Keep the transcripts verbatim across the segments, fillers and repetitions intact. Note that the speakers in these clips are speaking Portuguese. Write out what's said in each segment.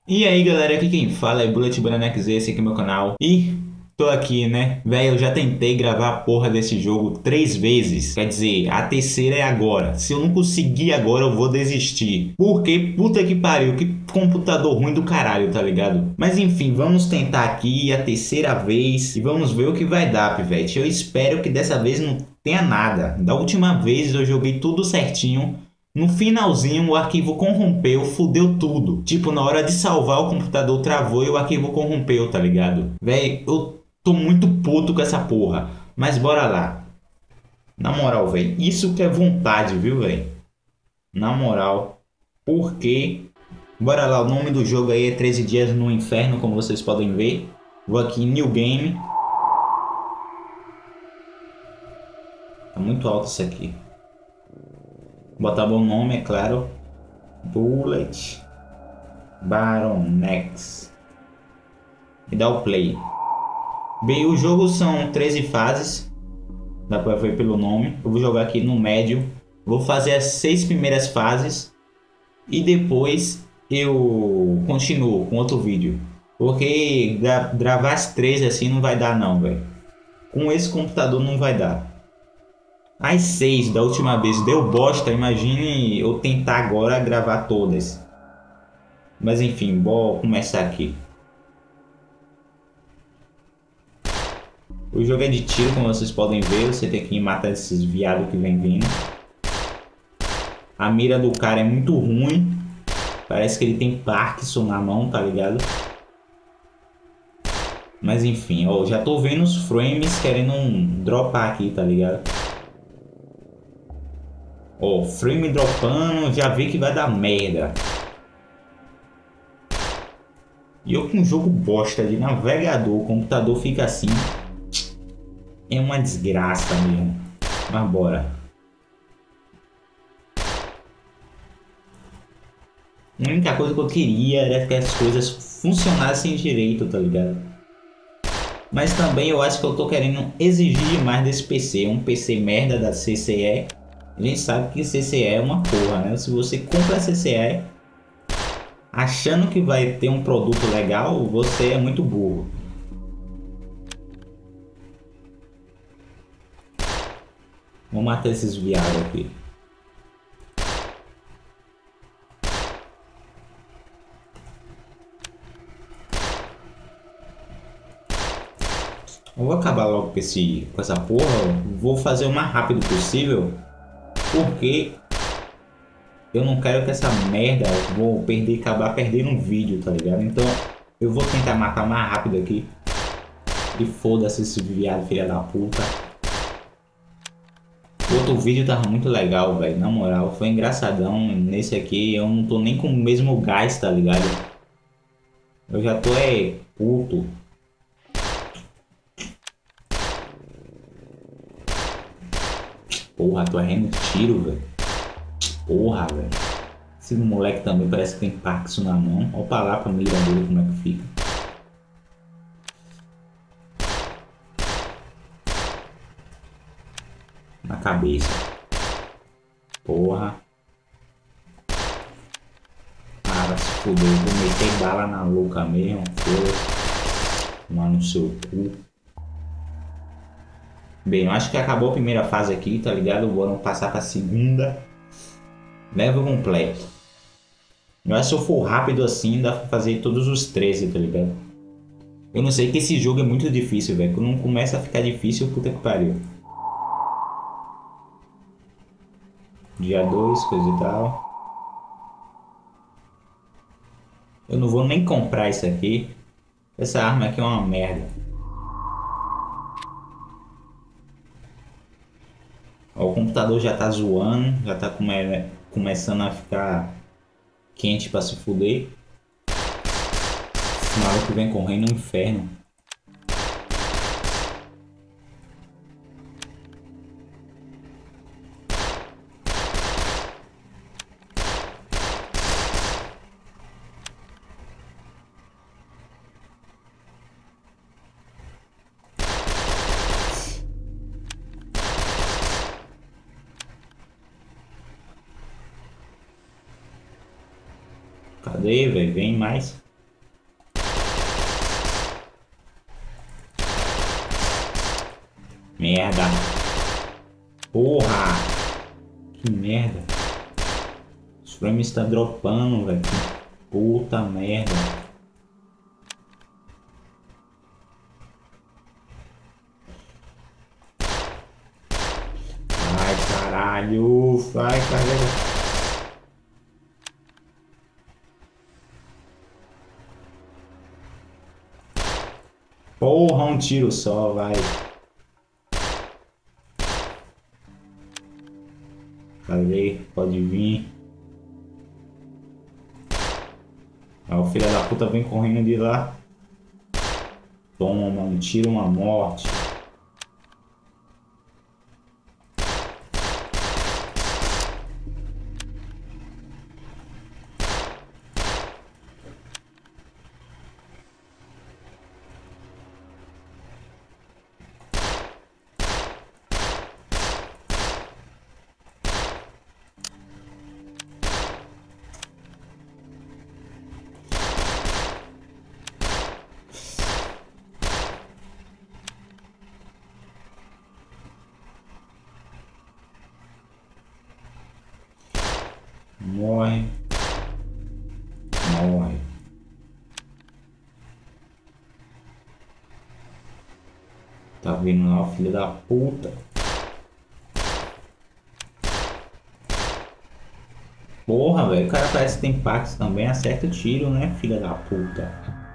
E aí galera, aqui quem fala é Bullet Banana X, esse aqui é meu canal. E tô aqui, né? Velho, eu já tentei gravar a porra desse jogo três vezes. Quer dizer, a terceira é agora. Se eu não conseguir agora, eu vou desistir. Porque, puta que pariu, que computador ruim do caralho, tá ligado? Mas enfim, vamos tentar aqui a terceira vez e vamos ver o que vai dar, pivete. Eu espero que dessa vez não tenha nada. Da última vez eu joguei tudo certinho. No finalzinho o arquivo corrompeu, fudeu tudo. Tipo, na hora de salvar o computador travou e o arquivo corrompeu, tá ligado? Véi, eu tô muito puto com essa porra. Mas bora lá. Na moral, véi, isso que é vontade, viu, véi? Na moral. Porque... Bora lá, o nome do jogo aí é treze Dias no Inferno, como vocês podem ver. Vou aqui em New Game. Tá muito alto isso aqui. Botar bom nome, é claro. Bullet Baronex. E dá o play. Bem, o jogo são treze fases. Dá pra ver pelo nome. Eu vou jogar aqui no médio. Vou fazer as seis primeiras fases. E depois eu continuo com outro vídeo. Porque gra gravar as três assim não vai dar não, velho. Com esse computador não vai dar. As seis da última vez deu bosta, imagine eu tentar agora gravar todas. Mas enfim, bora começar aqui. O jogo é de tiro, como vocês podem ver, você tem que matar esses viados que vem vindo. A mira do cara é muito ruim, parece que ele tem Parkinson na mão, tá ligado? Mas enfim, ó, já tô vendo os frames querendo um dropar aqui, tá ligado? Ó, frame dropando, já vi que vai dar merda. E eu com um jogo bosta de navegador, o computador fica assim. É uma desgraça mesmo. Mas bora. A única coisa que eu queria era que as coisas funcionassem direito, tá ligado? Mas também eu acho que eu tô querendo exigir mais desse P C. Um P C merda da C C E. A gente sabe que C C E é uma porra, né? Se você compra C C E achando que vai ter um produto legal, você é muito burro. Vou matar esses viados aqui. Eu vou acabar logo com, esse, com essa porra. Vou fazer o mais rápido possível. Porque eu não quero que essa merda eu vou perder, acabar perdendo um vídeo, tá ligado? Então eu vou tentar matar mais rápido aqui. E foda-se esse viado, filha da puta. O outro vídeo tava muito legal, velho. Na moral, foi engraçadão. Nesse aqui eu não tô nem com o mesmo gás, tá ligado? Eu já tô é puto. Porra, tô errando tiro, velho. Porra, velho. Esse moleque também parece que tem Parkinson na mão. Olha pra lá pra mira dele como é que fica. Na cabeça. Porra. Cara, se fudeu. Vou meter bala na louca mesmo. Foda-se. Tomar no seu cu. Bem, eu acho que acabou a primeira fase aqui, tá ligado? Vamos passar pra segunda. Level completo. Eu acho que se eu for rápido assim, dá pra fazer todos os treze, tá ligado? Eu não sei que esse jogo é muito difícil, velho. Quando não começa a ficar difícil, puta que pariu. Dia dois, coisa e tal. Eu não vou nem comprar isso aqui. Essa arma aqui é uma merda. Ó, o computador já tá zoando. Já tá come... começando a ficar quente pra se fuder. Esse maluco vem correndo no inferno. Cadê, velho? Vem mais. Merda. Porra. Que merda. Os frames está dropando, velho. Puta merda. Ai, caralho. Vai, caralho. Porra, um tiro só, vai. Cadê? Pode vir. Ah, o filho da puta vem correndo de lá. Toma, um tiro, uma morte. Morre. Morre. Tá vindo lá, filho da puta. Porra, velho. O cara parece que tem packs também. Acerta o tiro, né, filha da puta.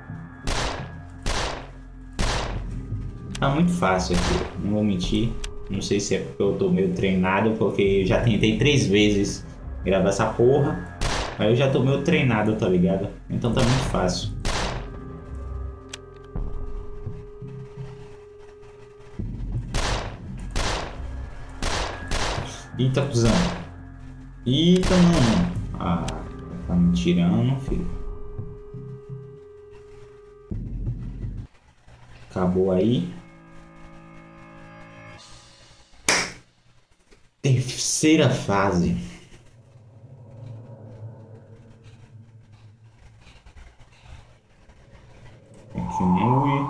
Tá muito fácil aqui. Não vou mentir. Não sei se é porque eu tô meio treinado, porque eu já tentei três vezes gravar essa porra. Aí eu já tô meio treinado, tá ligado? Então tá muito fácil. Eita, cuzão. Eita, mano. Ah, tá me tirando, filho. Acabou aí. Terceira fase. Continue.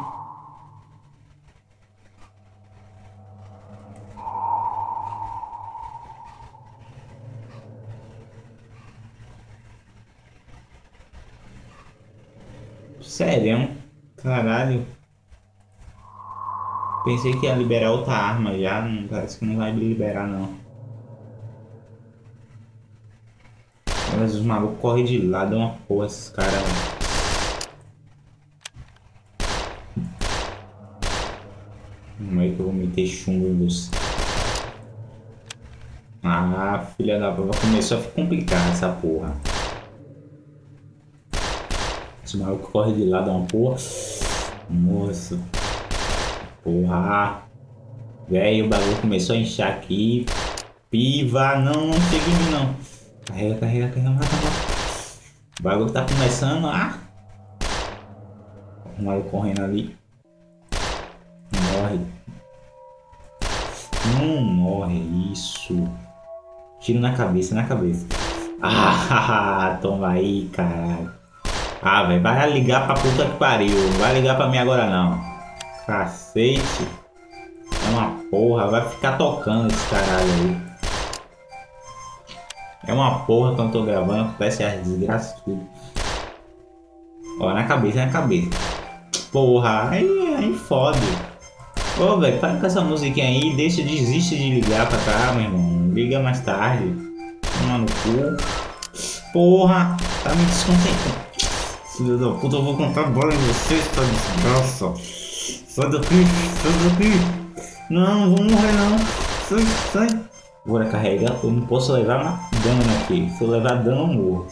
Sério? Caralho. Pensei que ia liberar outra arma já. Não, parece que não vai liberar não. Mas os malucos correm de lado, é uma porra esses caras. Como é que eu vou meter chumbo em você? Ah, filha da puta, começou a ficar complicado essa porra. Os malucos correm de lado, é uma porra. Nossa. Porra. Velho, o bagulho começou a inchar aqui. Piva, não, não chega em mim não. Carrega, carrega, carrega, mata, mata. O bagulho tá começando a... O maluco correndo ali. Morre. Não morre, isso. Tiro na cabeça, na cabeça. Ah, toma aí, caralho. Ah, velho, vai ligar pra puta que pariu. Não vai ligar pra mim agora não. Cacete. É uma porra, vai ficar tocando esse caralho aí. É uma porra quando eu tô gravando, acontece as desgraças tudo. Ó, na cabeça, na cabeça. Porra, aí, aí fode. Ô, velho, para com essa musiquinha aí, deixa, desiste de ligar pra cá, meu irmão. Liga mais tarde. Toma no cu. Porra, tá me desconcentrando. Filho da puta, eu vou contar bola em você, essa desgraça. Sai daqui, sai daqui. Não, não vou morrer não. Sai, sai. Agora carrega, eu não posso levar dano aqui. Se eu levar dano, eu morro.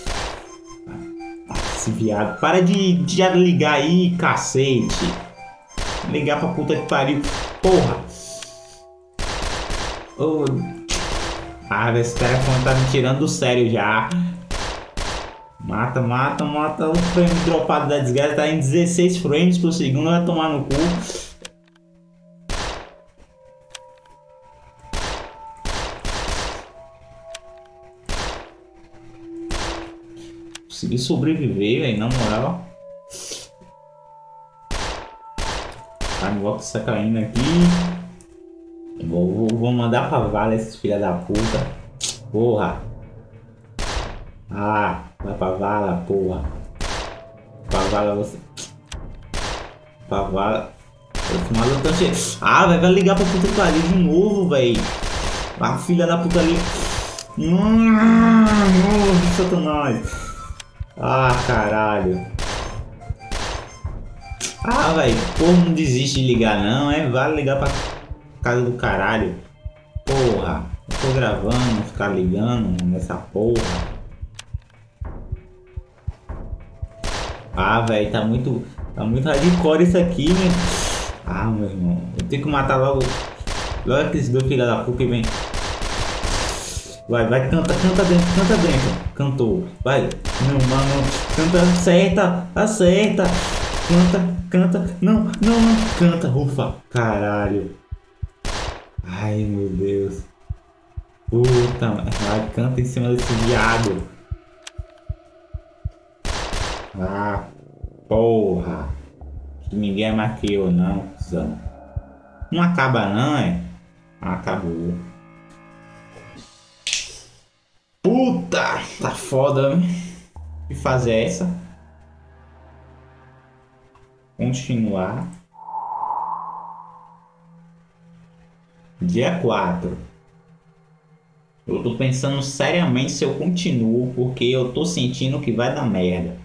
Esse viado. Para de, de ligar aí, cacete. Ligar pra puta que pariu. Porra. Oh. Ah, esse telefone tá me tirando do sério já. Mata, mata, mata. O frame dropado da desgraça tá em dezesseis frames por segundo. Vai tomar no cu. Consegui sobreviver, velho, na moral. A Glock está caindo aqui. Vou, vou, vou mandar pra vala esses filha da puta. Porra. Ah, vai pra vala, porra. Pra vala você. Pra vala. Esse maluco tá cheio. Ah, vai, vai ligar pra puta que pariu de novo, véi. A filha da puta ali. Hum, oh, Satanás. Ah, caralho. Ah, velho. Porra, não desiste de ligar, não. É, vale ligar pra casa do caralho. Porra. Eu tô gravando, ficar ligando nessa porra. Ah, velho. Tá muito. Tá muito hardcore isso aqui, né? Ah, meu irmão. Eu tenho que matar logo. Logo aqueles dois filhos da puta que vem. Vai, vai, canta, canta dentro, canta dentro. Cantou. Vai. Não, mano. Canta, acerta, acerta. Canta, canta. Não, não, não. Canta, ufa. Caralho. Ai, meu Deus. Puta, vai, canta em cima desse viado. Ah, porra. Que ninguém é mais que eu, não. Não acaba, não, é? Acabou. Puta, tá foda, né? E fazer essa? Continuar. Dia quatro. Eu tô pensando seriamente se eu continuo, porque eu tô sentindo que vai dar merda.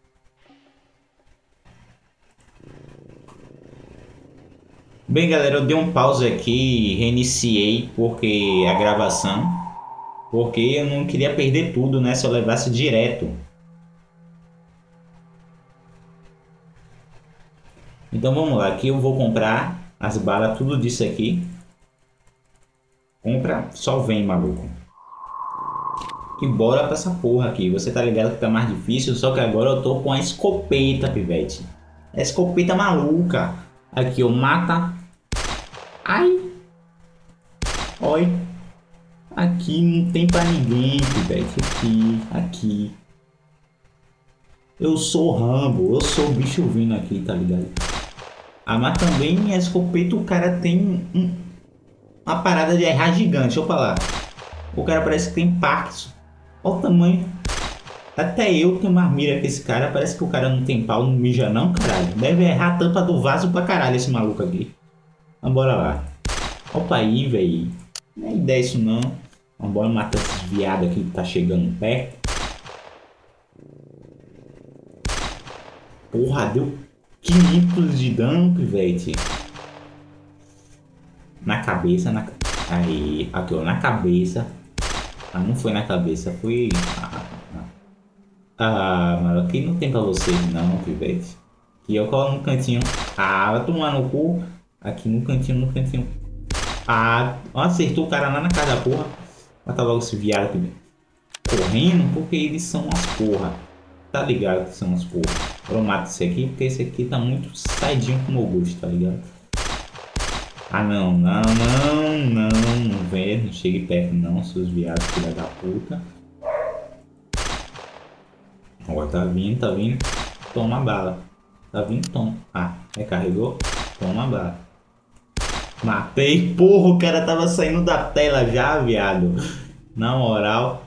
Bem, galera, eu dei um pause aqui e reiniciei porque a gravação. Porque eu não queria perder tudo, né? Se eu levasse direto. Então vamos lá. Aqui eu vou comprar as balas, tudo disso aqui. Compra, só vem, maluco. E bora pra essa porra aqui. Você tá ligado que tá mais difícil, só que agora eu tô com a escopeta, pivete. A escopeta maluca. Aqui, ó, mata. Ai. Oi. Aqui não tem pra ninguém, velho. Aqui, aqui. Eu sou Rambo, eu sou o bicho vindo aqui, tá ligado? Ah, mas também a escopeta o cara tem um, uma parada de errar gigante. Deixa eu falar. O cara parece que tem Parkinson. Olha o tamanho. Até eu tenho mais mira que esse cara. Parece que o cara não tem pau, não mija não, caralho. Deve errar a tampa do vaso pra caralho esse maluco aqui. Então bora lá. Opa aí, velho. Não é ideia isso não. Vambora matar esses viados aqui que tá chegando perto. Porra, deu quinhentos de dano, pivete. Na cabeça, na... Aí, aqui ó, na cabeça. Ah, não foi na cabeça, foi... Ah, ah. Ah, mano, aqui não tem pra vocês não, pivete. Aqui eu colo no cantinho. Ah, vai tomar no cu. Aqui no cantinho, no cantinho. Ah, acertou o cara lá na cara da porra. Mata logo esse viado aqui correndo, porque eles são as porra. Tá ligado que são as porra. Eu mato esse aqui, porque esse aqui tá muito saidinho com o meu gosto, tá ligado? Ah, não, não, não, não, não, velho, não chegue perto não, seus viados, filha da puta. Ó, tá vindo, tá vindo. Toma bala. Tá vindo, toma. Ah, recarregou? Toma bala. Matei, porra, o cara tava saindo da tela já, viado. Na moral.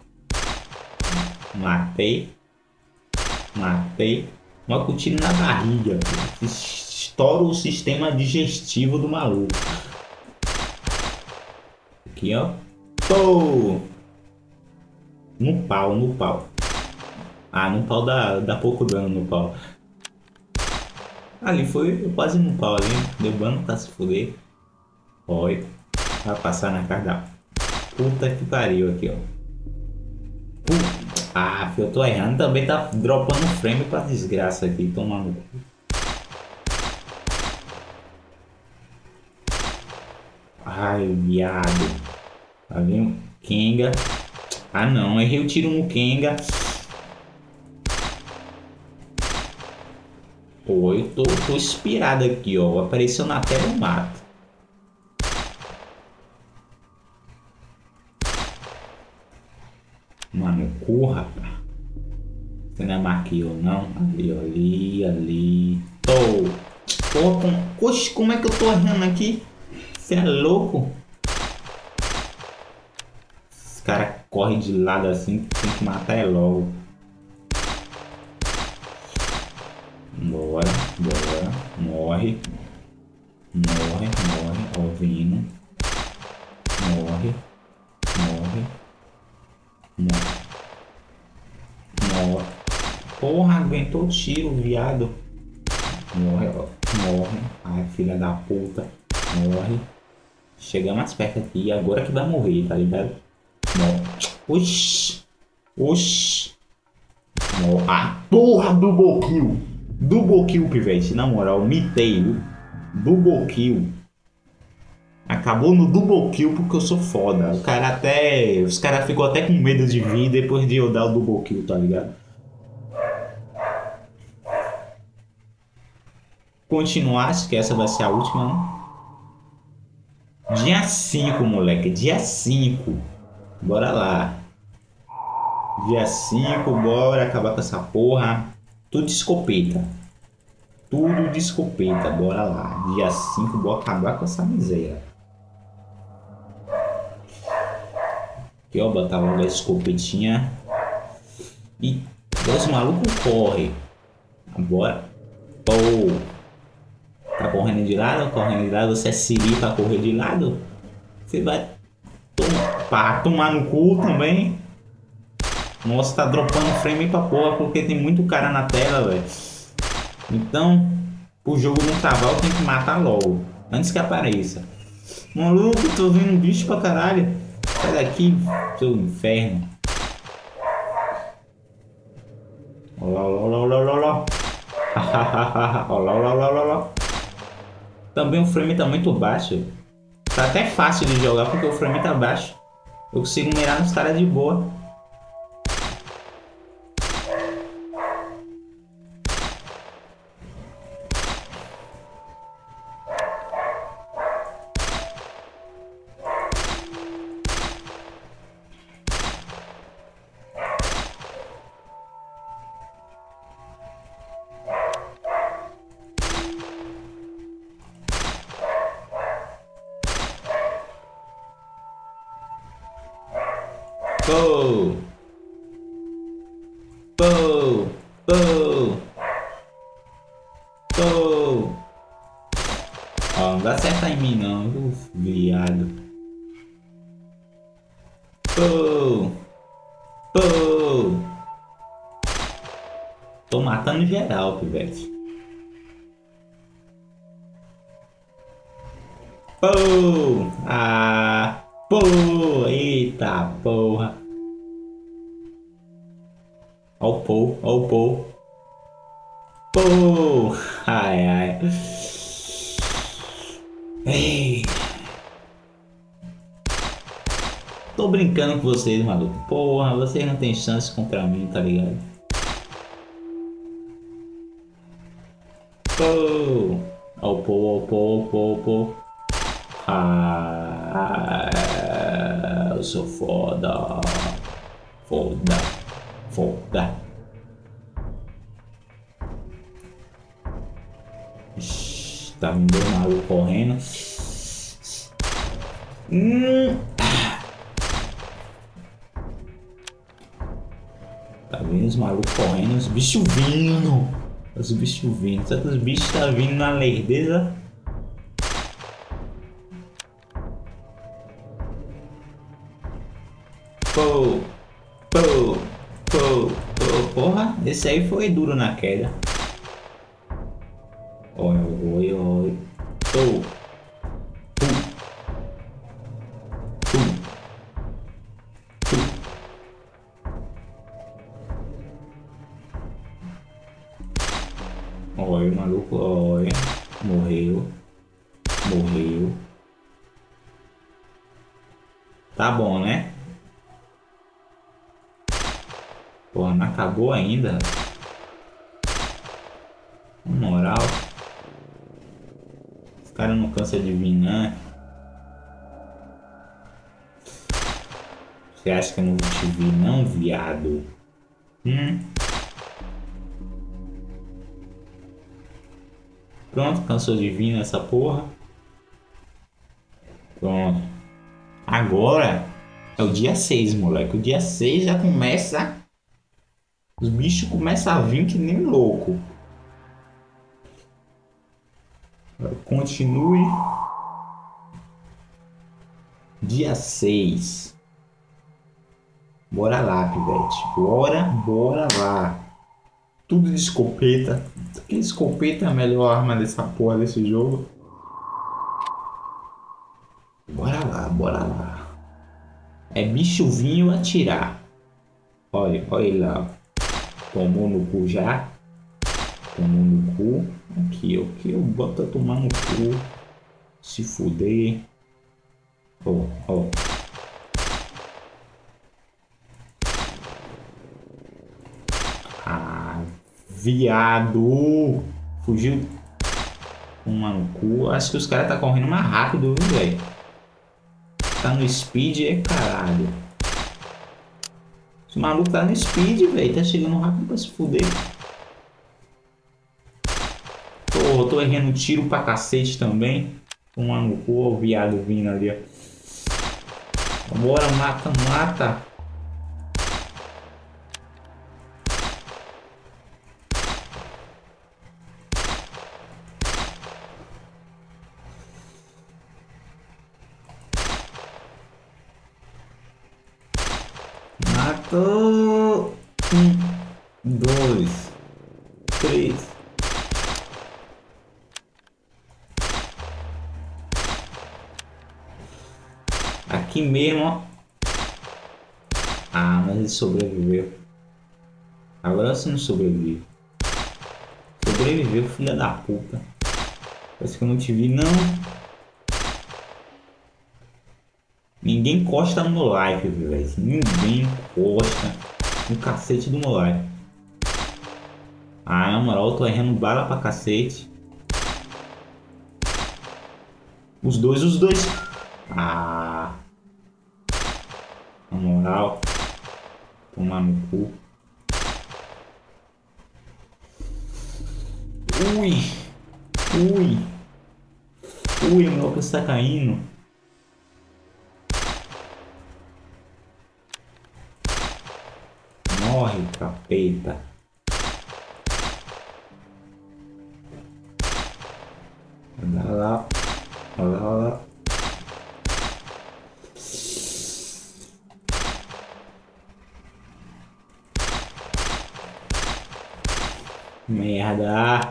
Matei. Matei. Uma com tiro na barriga. Estoura o sistema digestivo do maluco. Aqui, ó. Pô! No pau, no pau. Ah, no pau dá, dá pouco dano no pau. Ali foi quase no pau ali. Deu dano pra se fuder. Oi. Vai passar na cara da puta que pariu aqui, ó. Puta. Ah, eu tô errando. Também tá dropando frame pra desgraça aqui. Toma no cu. Ai, viado. Tá vendo? Kenga. Ah, não. Errei o tiro no Kenga. Pô, eu tô, tô inspirado aqui, ó. Apareceu na tela, eu mato. Mano, corra. Você não é marquinho não? Ali, ali, ali. Tô. Porra, como... Oxe, como é que eu tô errando aqui? Você é louco? caras correm de lado assim, tem que matar é logo. Bora, bora. Morre. Morre, morre. Ó, vindo. Morre. Morre. Morre. Morre. Porra, aguentou o tiro, viado. Morre, ó. Morre. Ai, filha da puta. Morre. Chegamos mais perto aqui. Agora que vai morrer, tá ligado? Morre. Oxi. Oxi. Morre. Ah, porra, double kill. Double kill, pivete. Na moral, mitei, viu? Double kill. Acabou no double kill porque eu sou foda. O cara até... Os caras ficam até com medo de vir depois de eu dar o double kill, tá ligado? Continuar, acho que essa vai ser a última, né? Dia cinco, moleque. Dia cinco. Bora lá. Dia cinco, bora acabar com essa porra. Tudo de escopeta. Tudo de escopeta. Bora lá. Dia cinco, bora acabar com essa miséria. Aqui, ó. Botar logo a escopetinha. E os malucos correm. Bora. Pô. Tá correndo de lado, correndo de lado, você é siri pra correr de lado? Você vai tomar, pra tomar no cu também. Nossa, tá dropando frame pra porra, porque tem muito cara na tela, velho. Então, o jogo não travar, eu tenho que matar logo, antes que apareça. Maluco, tô vendo bicho pra caralho. Sai daqui, seu inferno. Olá, olá, olá, olá, olá. Olá, olá, olá, olá, olá. Também o frame tá muito baixo. Tá até fácil de jogar porque o frame tá baixo. Eu consigo mirar nos caras de boa. Pô! Pô! Pô! Pô! Ó, não vai acertar em mim não, viu, viado. Pô! Pô! Tô matando geral, pivete. Pô! Ah! Pô! Eita porra! Ó o Pô! Ó o Pô! Pô! Ai ai! Ei! Tô brincando com vocês, maluco. Porra, vocês não tem chance contra mim, tá ligado? Pô! Ó o Pô! Ó o Pô! Ó o Pô! Ó o Pô! Ah, eu sou foda. Foda. Foda. Ixi, tá vindo o maluco correndo. Hum. Tá vindo os malucos correndo, os bichos vindo. Os bichos vindo. Será que os bichos tá vindo na lerdeza? Pô, pô, pô, pô, porra, esse aí foi duro na queda. Oi, oi, oi. Pô, pô, pô, pô. Oi, maluco, oi. Morreu. Morreu. Tá bom, né? Porra, não acabou ainda. Na moral. Os caras não cansam de vir, não. Você acha que eu não vou te vir, não, viado? Hum? Pronto, cansou de vir nessa porra. Pronto. Agora, É o dia seis, moleque. O dia seis já começa... Os bichos começam a vir que nem louco. Continue. Dia seis. Bora lá, pivete. Bora, bora lá. Tudo de escopeta. Porque escopeta é a melhor arma dessa porra desse jogo. Bora lá, bora lá. É bicho vinho atirar. Olha, olha lá. Tomou no cu já. Tomou no cu. Aqui, aqui eu boto a tomar no cu. Se fuder. Ó, oh, ó. Oh. Ah, viado. Fugiu. Tomar no cu. Acho que os caras tá correndo mais rápido, viu, velho? Tá no speed, é caralho. Esse maluco tá no speed, velho. Tá chegando rápido pra se fuder. Tô, tô errando tiro pra cacete também. Tomar no cu, ó, o viado vindo ali, ó. Bora, mata, mata. Matou. Um, dois, três. Aqui mesmo, ó. Ah, mas ele sobreviveu. Agora você não sobrevive. Sobreviveu, filha da puta. Parece que eu não te vi, não. Ninguém encosta no meu like, velho. Ninguém encosta no cacete do meu like. Ah, na moral, eu tô errando bala pra cacete. Os dois, os dois. Ah. Na moral. Tomar no cu. Ui. Ui. Ui, o meu alcance tá caindo. Morre, capeta. Olha lá. Olha lá, olha lá. Merda.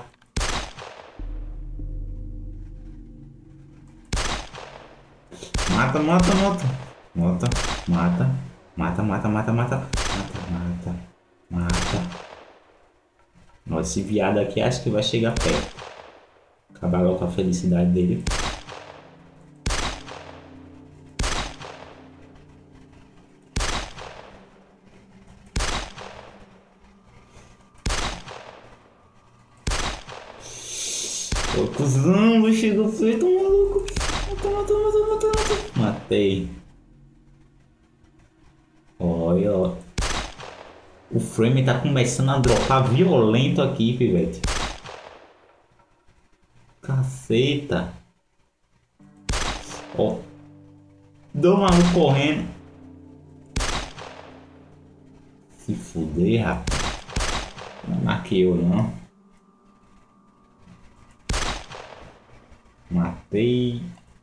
Mata, mata, mata. Mata, mata. Mata, mata, mata, mata. Mata, mata. Mata. Nossa, esse viado aqui acho que vai chegar perto. Acabar logo com a felicidade dele. Ô, cuzão, vai chegar feito, maluco. Mata, mata, mata, mata, mata. Matei. Olha, ó. O frame tá começando a dropar violento aqui, pivete. Caceta. Ó. Do maluco correndo. Se fuder, rapaz. Não marquei eu, não. Matei.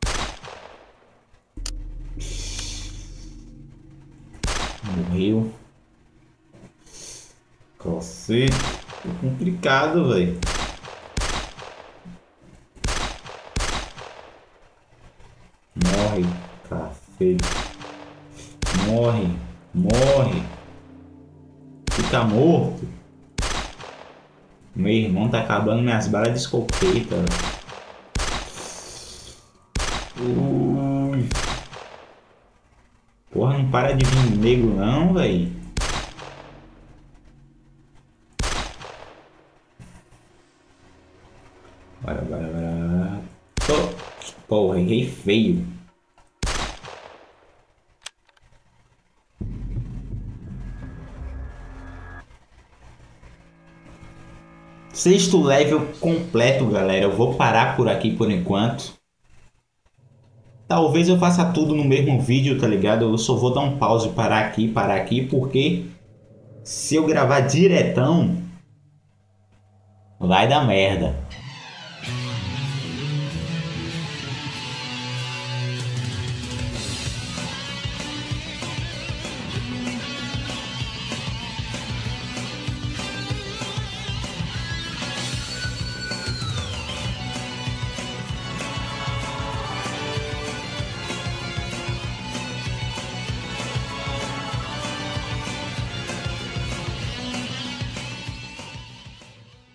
Morreu. Cacete. É complicado, velho. Morre, cacete. Morre, morre. Fica morto. Meu irmão tá acabando minhas balas de escopeta. Ui. Porra, não para de vir nego não, velho. Bora, bora, bora. Oh. Porra, errei feio. Sexto level completo, galera. Eu vou parar por aqui por enquanto. Talvez eu faça tudo no mesmo vídeo, tá ligado? Eu só vou dar um pause, parar aqui, parar aqui, porque se eu gravar diretão, vai dar merda.